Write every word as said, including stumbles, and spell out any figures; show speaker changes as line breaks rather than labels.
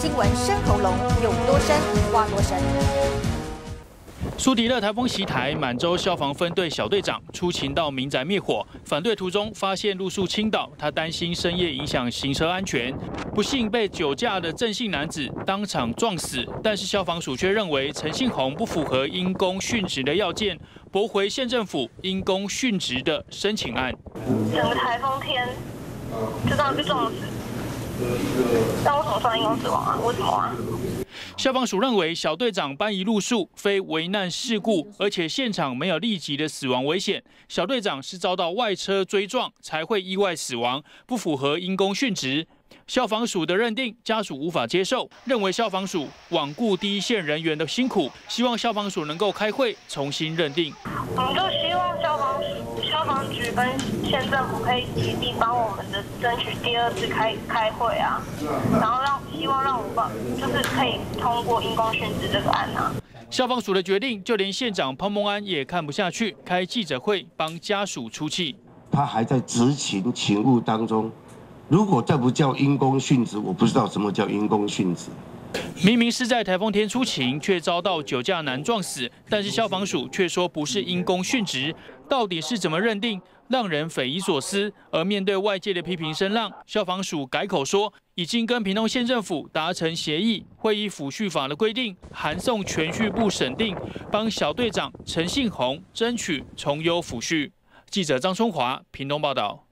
新闻深喉咙有多深，挖多深。
苏迪勒台风袭台，满洲消防分队小队长出勤到民宅灭火，返队途中发现路树倾倒，他担心深夜影响行车安全，不幸被酒驾的郑姓男子当场撞死。但是消防署却认为陈信宏不符合因公殉职的要件，驳回县政府因公殉职的申请案。
整个台风天就这样被撞死，那为什么算因公死亡啊？为什么啊？
消防署认为，小队长搬移路树非危难事故，而且现场没有立即的死亡危险。小队长是遭到外车追撞才会意外死亡，不符合因公殉职。消防署的认定，家属无法接受，认为消防署罔顾第一线人员的辛苦，希望消防署能够开会重新认定。
我们就希望消防署、消防局跟县政府可以极力帮我们的争取第二次开开会啊，然后让希望让我们就是可以通过因公殉职这个案啊。
消防署的决定，就连县长彭孟安也看不下去，开记者会帮家属出气。
他还在执勤勤务当中，如果这不叫因公殉职，我不知道什么叫因公殉职。
明明是在台风天出勤，却遭到酒驾男撞死，但是消防署却说不是因公殉职，到底是怎么认定？ 让人匪夷所思。而面对外界的批评声浪，消防署改口说，已经跟屏东县政府达成协议，会依抚恤法的规定，函送全序部审定，帮小队长陈信宏争取从优抚恤。记者张春华，屏东报道。